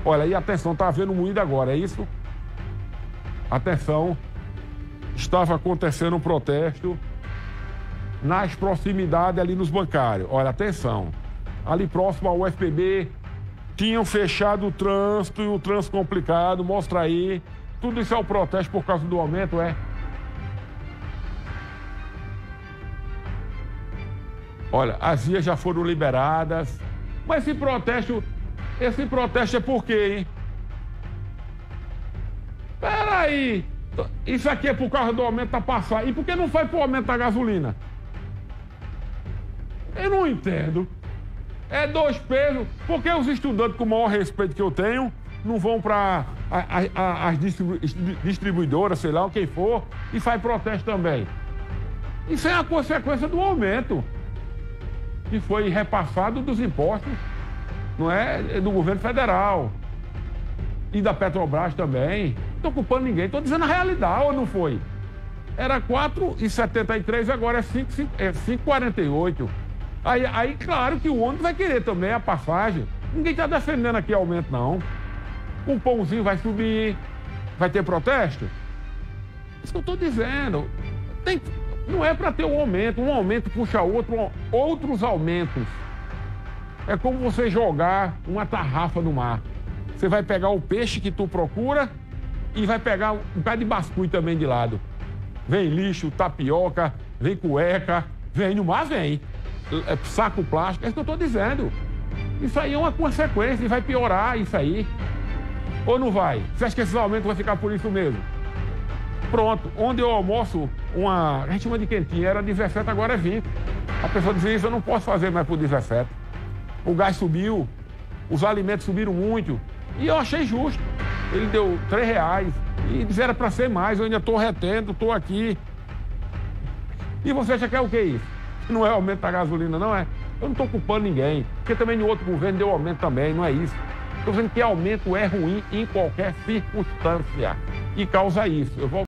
Olha, e atenção, tá havendo moído agora, é isso? Atenção, estava acontecendo um protesto nas proximidades ali nos bancários. Olha, atenção, ali próximo ao UFPB, tinham fechado o trânsito e o trânsito complicado, mostra aí. Tudo isso é o protesto por causa do aumento, é? Olha, as vias já foram liberadas, mas esse protesto é por quê, hein? Peraí, isso aqui é por causa do aumento da passagem. E por que não foi pro aumento da gasolina? Eu não entendo. É dois pesos. Por que os estudantes, com o maior respeito que eu tenho, não vão para as distribuidoras, sei lá, quem for, e faz protesto também? Isso é a consequência do aumento que foi repassado dos impostos, não é? Do governo federal e da Petrobras também. Não estou culpando ninguém, estou dizendo a realidade, ou não foi? Era 4,73, agora é 5,48. Aí, claro que o ônibus vai querer também a passagem. Ninguém está defendendo aqui aumento, não. O pãozinho vai subir, vai ter protesto? Isso que eu estou dizendo. Não é para ter um aumento puxa outros aumentos. É como você jogar uma tarrafa no mar. Você vai pegar o peixe que tu procura e vai pegar um bocado de basculho também de lado. Vem lixo, tapioca, vem cueca, vem no mar, vem. Saco plástico, é isso que eu estou dizendo. Isso aí é uma consequência e vai piorar isso aí. Ou não vai? Você acha que esses aumentos vão ficar por isso mesmo? Pronto, onde eu almoço, a gente chama de quentinha, era 17, agora é 20. A pessoa dizia isso, eu não posso fazer mais por 17. O gás subiu, os alimentos subiram muito. E eu achei justo. Ele deu R$3 e disse era para ser mais, eu ainda estou retendo, estou aqui. E você acha que é o que isso? Não é aumento da gasolina, não é? Eu não estou culpando ninguém, porque também no outro governo deu aumento também, não é isso. Estou dizendo que aumento é ruim em qualquer circunstância e causa isso. Eu vou